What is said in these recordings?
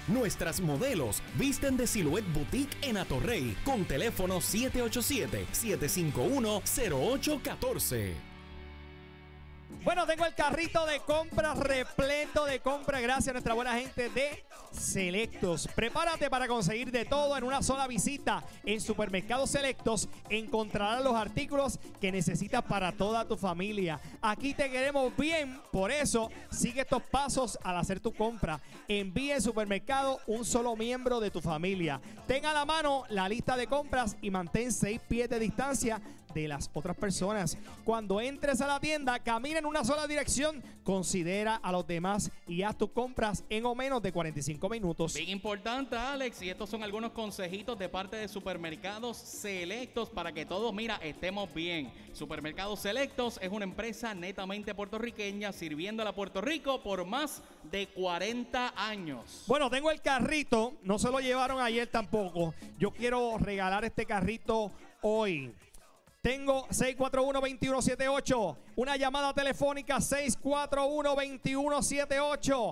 Nuestras modelos visten de Silhouette Boutique en Atorrey con teléfono 787-751-0814. Bueno, tengo el carrito de compras repleto de compras gracias a nuestra buena gente de Selectos. Prepárate para conseguir de todo en una sola visita. En Supermercados Selectos encontrarás los artículos que necesitas para toda tu familia. Aquí te queremos bien, por eso sigue estos pasos al hacer tu compra. Envía en supermercado un solo miembro de tu familia. Tenga a la mano la lista de compras y mantén 6 pies de distancia de las otras personas. Cuando entres a la tienda, camina en una sola dirección, considera a los demás y haz tus compras en o menos de 45 minutos. Bien importante, Alex, y estos son algunos consejitos de parte de Supermercados Selectos para que todos, mira, estemos bien. Supermercados Selectos es una empresa netamente puertorriqueña sirviéndola a Puerto Rico por más de 40 años. Bueno, tengo el carrito, no se lo llevaron ayer tampoco. Yo quiero regalar este carrito hoy. Tengo 641-2178, una llamada telefónica 641-2178,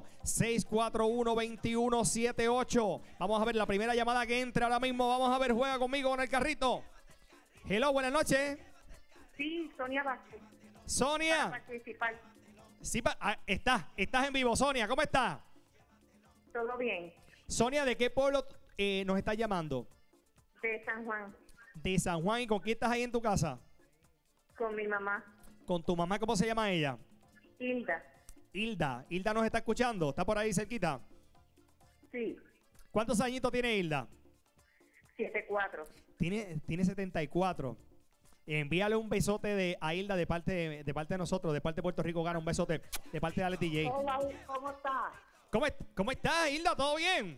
641-2178. Vamos a ver la primera llamada que entra ahora mismo. Vamos a ver, juega conmigo con el carrito. Hello, buenas noches. Sí, Sonia Vázquez. Sonia. Para participar. Sí, estás en vivo, Sonia, ¿cómo estás? Todo bien. Sonia, ¿de qué pueblo nos estás llamando? De San Juan. De San Juan. ¿Y con quién estás ahí en tu casa? Con mi mamá. Con tu mamá, ¿cómo se llama ella? Hilda. Hilda. Hilda nos está escuchando. ¿Está por ahí cerquita? Sí. ¿Cuántos añitos tiene Hilda? 74. Tiene 74. Envíale un besote a Hilda de parte de nosotros, de parte de Puerto Rico Gana. Un besote de parte de Alex DJ. Hola, ¿cómo estás? ¿Cómo estás, Hilda? ¿Todo bien?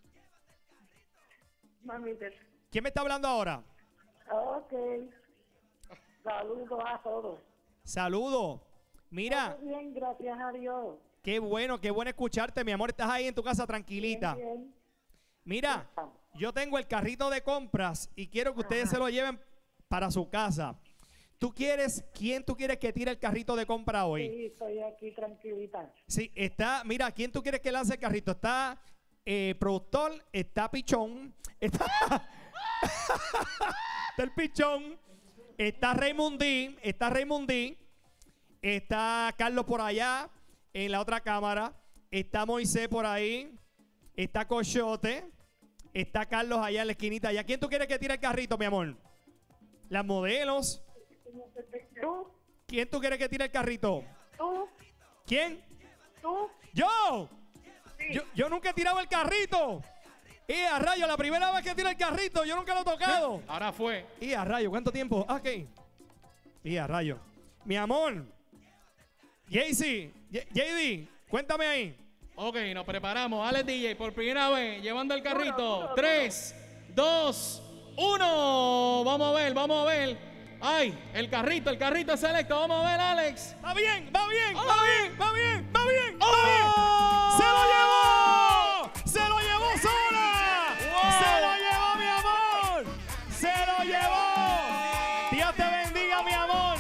Mamita. ¿Quién me está hablando ahora? Ok. Saludos a todos. Saludos. Mira. Todo bien, gracias a Dios. Qué bueno escucharte, mi amor. Estás ahí en tu casa tranquilita. Bien, bien. Mira, yo tengo el carrito de compras y quiero que ustedes Ajá. se lo lleven para su casa. ¿Quién tú quieres que tire el carrito de compra hoy? Sí, estoy aquí tranquilita. Sí, mira, ¿quién tú quieres que lance el carrito? Está productor, está Pichón, está el Pichón, está Raymondí, está Carlos por allá en la otra cámara, está Moisés por ahí, está Cochote, está Carlos allá en la esquinita allá. ¿Quién tú quieres que tire el carrito, mi amor? Las modelos. ¿Tú? ¿Quién tú quieres que tire el carrito? ¿Tú? ¿Quién? ¿Tú? ¡Yo! Sí. Yo nunca he tirado el carrito. Y a rayo, la primera vez que tiro el carrito, yo nunca lo he tocado. Ahora fue. Y a rayo, ¿cuánto tiempo? Ok. Y a rayo. Mi amor. JD, cuéntame ahí. Ok, nos preparamos. Alex DJ, por primera vez, llevando el carrito. Uno. 3, 2, 1. Vamos a ver. Ay, el carrito es selecto. Vamos a ver, Alex. Va bien. ¡Oh! ¡Se lo llevó sola! ¡Wow! ¡Se lo llevó, mi amor! ¡Se lo llevó! Dios te bendiga, mi amor.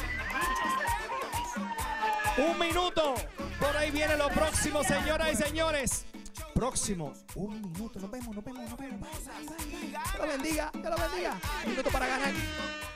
Un minuto. Por ahí viene lo próximo, señoras y señores. Próximo. Un minuto. Nos vemos. Dios lo bendiga. Un minuto para ganar.